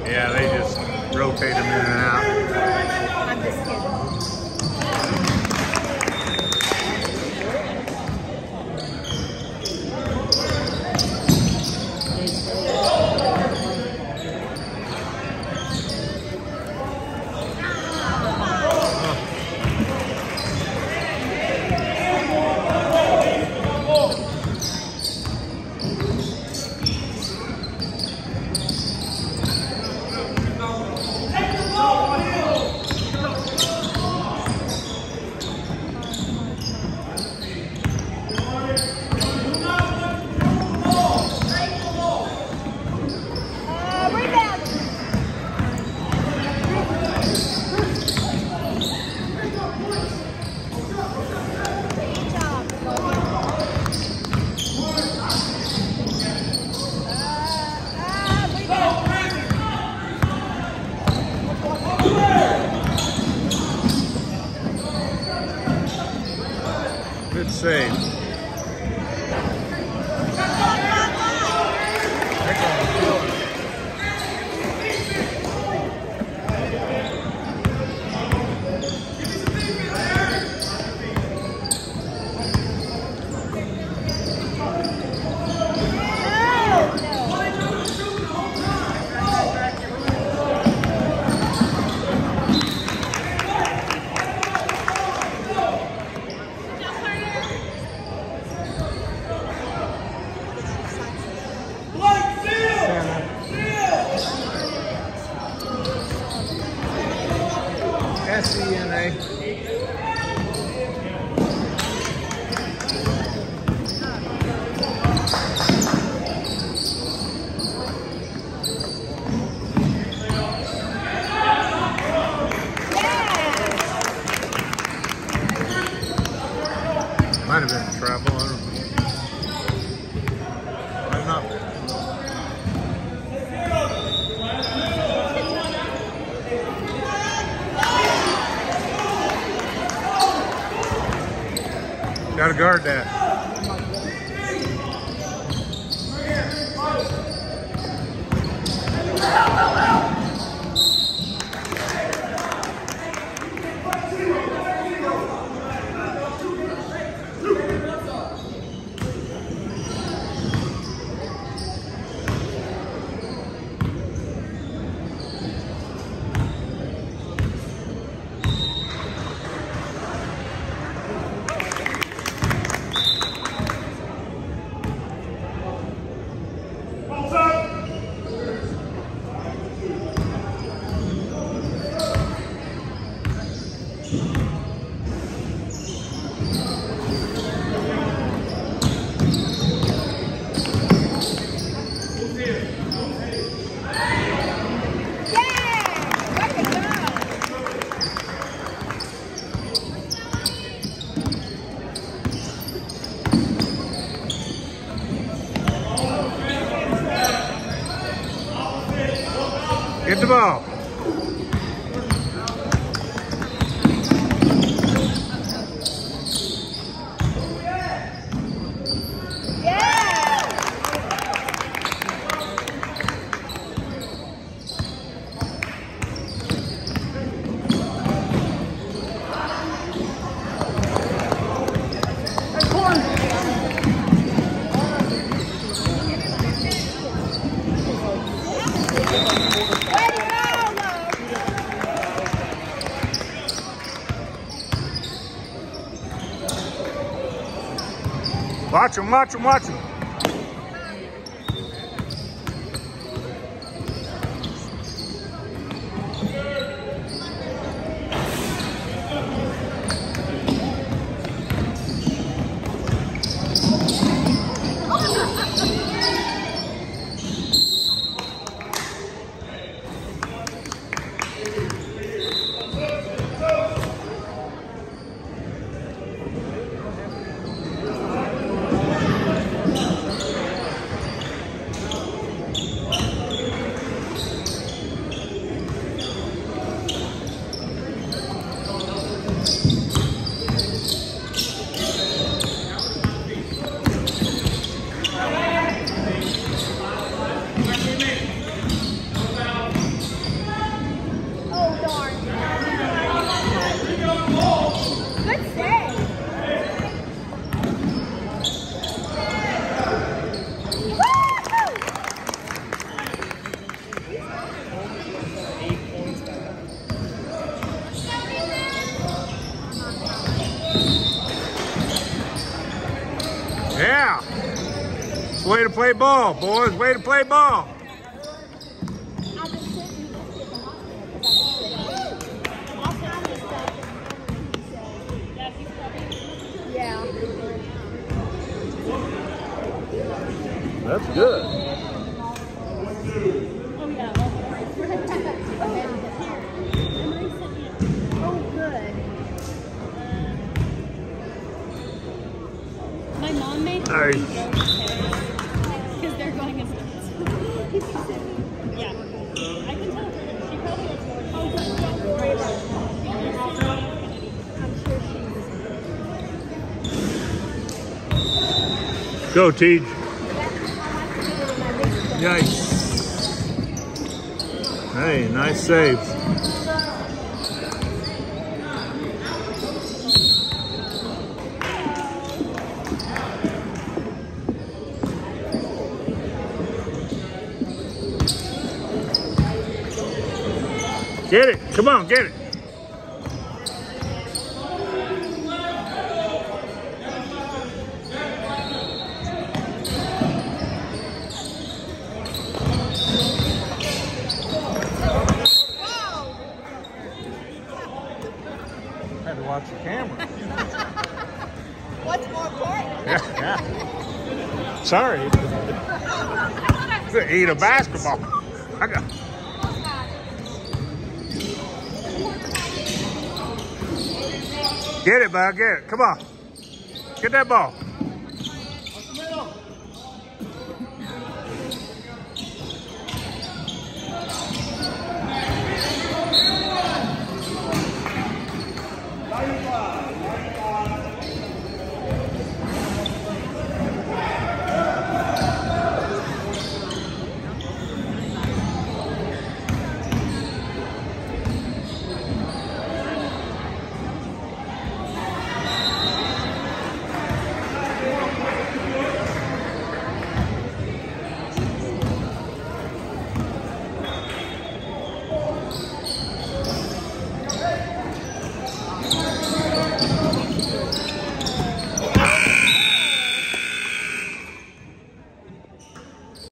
Yeah, they just rotate them in and out. I'm just kidding. Good save. SENA. Might have been travel, I don't know. Might not be. Gotta guard that. Get the ball. Watch him, watch him, watch him. way to play ball, boys. Way to play ball. I've been sitting in the hospital because I'm all kinds of stuff. Yeah. That's good. Oh, yeah. Oh, good. My mom made Nice. because they're going as yeah. I can tell her. She probably has more. I'm sure she's. Go, Teej. I Nice. Hey, nice save. Get it. Come on, get it. Had to watch the camera. What's more important? Yeah. Sorry. Eat a basketball. I got. Get it, bud. Get it. Come on. Get that ball.